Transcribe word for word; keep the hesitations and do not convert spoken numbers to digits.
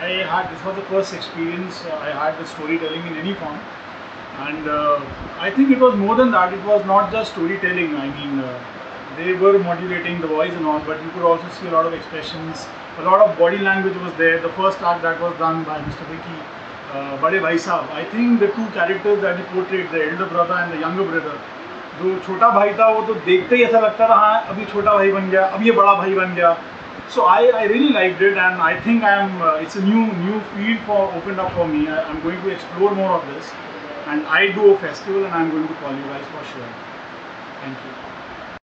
had, this was the first experience uh, I had with storytelling in any form. And uh, I think it was more than that. It was not just storytelling. I mean, uh, they were modulating the voice and all, but you could also see a lot of expressions, a lot of body language was there. The first act that was done by Mister Vicky, uh, Bade Bhai Sahab. I think the two characters that he portrayed, the elder brother and the younger brother, जो छोटा भाई था वो तो देखते ही ऐसा लगता था हाँ अभी छोटा भाई बन गया, अब ये बड़ा भाई बन गया. So I, I really liked it, and I think I am. Uh, it's a new new field for opened up for me. I, I'm going to explore more of this, and I do a festival, and I'm going to call you guys for sure. Thank you.